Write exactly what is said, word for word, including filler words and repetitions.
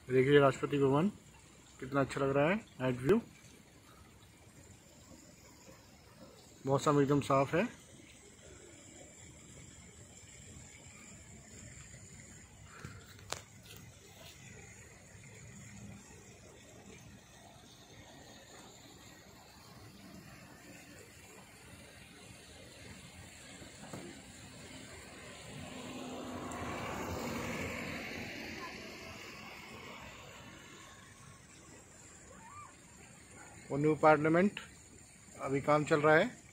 देखिए राष्ट्रपति भवन कितना अच्छा लग रहा है। नाइट व्यू, मौसम एकदम साफ है। वो न्यू पार्लियामेंट अभी काम चल रहा है।